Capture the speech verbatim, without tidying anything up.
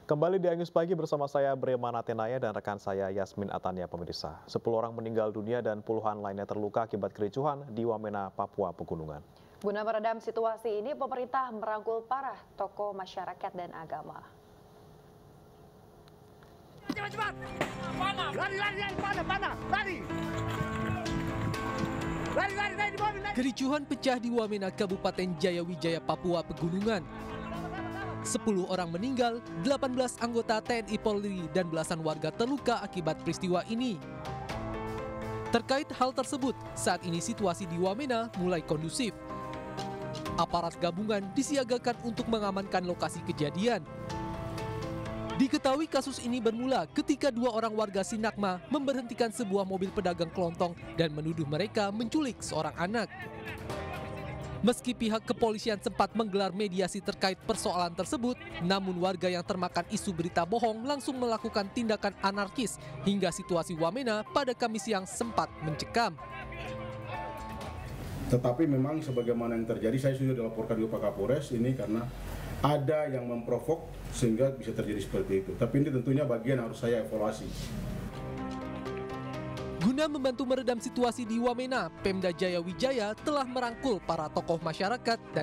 Kembali di Angus Pagi bersama saya Brema Natenaya dan rekan saya Yasmin Atania pemirsa. Sepuluh orang meninggal dunia dan puluhan lainnya terluka akibat kericuhan di Wamena, Papua Pegunungan. Guna meredam situasi ini, pemerintah merangkul para tokoh masyarakat dan agama. Cepat, cepat! Lari, lari, lari, panah, panah, lari! Lari, lari, lari, di mobil, lari! Kericuhan pecah di Wamena, Kabupaten Jayawijaya, Papua Pegunungan. Sepuluh orang meninggal, delapan belas anggota T N I Polri dan belasan warga terluka akibat peristiwa ini. Terkait hal tersebut, saat ini situasi di Wamena mulai kondusif. Aparat gabungan disiagakan untuk mengamankan lokasi kejadian. Diketahui kasus ini bermula ketika dua orang warga Sinakma memberhentikan sebuah mobil pedagang kelontong dan menuduh mereka menculik seorang anak. Meski pihak kepolisian sempat menggelar mediasi terkait persoalan tersebut, namun warga yang termakan isu berita bohong langsung melakukan tindakan anarkis hingga situasi Wamena pada Kamis siang sempat mencekam. Tetapi memang sebagaimana yang terjadi, saya sudah dilaporkan di Pak Kapolres ini karena ada yang memprovok sehingga bisa terjadi seperti itu. Tapi ini tentunya bagian harus saya evaluasi. Guna membantu meredam situasi di Wamena, Pemda Jayawijaya telah merangkul para tokoh masyarakat dan